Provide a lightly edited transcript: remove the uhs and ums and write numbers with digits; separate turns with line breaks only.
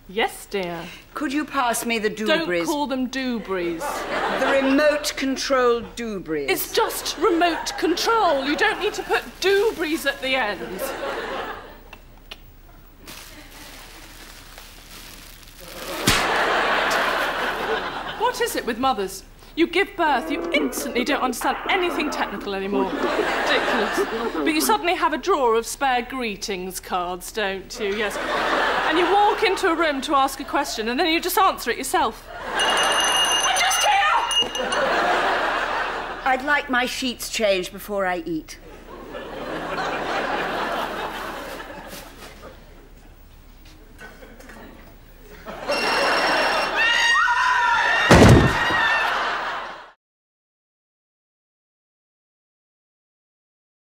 Yes, dear.
Could you pass me the doobries?
Don't call them doobries.
The remote-controlled doobries.
It's just remote control. You don't need to put doobries at the end. What is it with mothers? You give birth, you instantly don't understand anything technical anymore. Ridiculous. But you suddenly have a drawer of spare greetings cards, don't you? Yes. And you walk into a room to ask a question, and then you just answer it yourself. I'm just here!
I'd like my sheets changed before I eat.